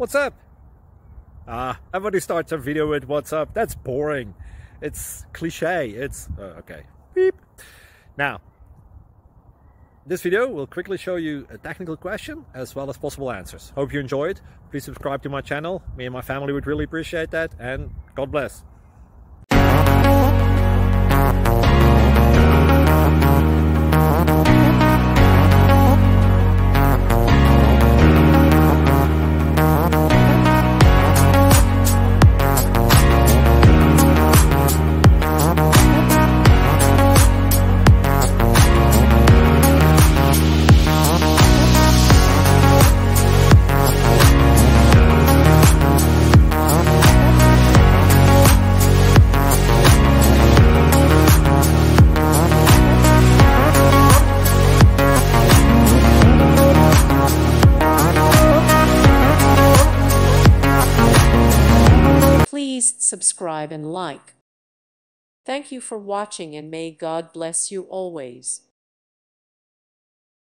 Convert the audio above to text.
What's up? Everybody starts a video with what's up. That's boring. It's cliche. It's okay. Beep. Now, this video will quickly show you a technical question as well as possible answers. Hope you enjoyed. Please subscribe to my channel. Me and my family would really appreciate that, and God bless. Please subscribe and like. Thank you for watching, and may God bless you always.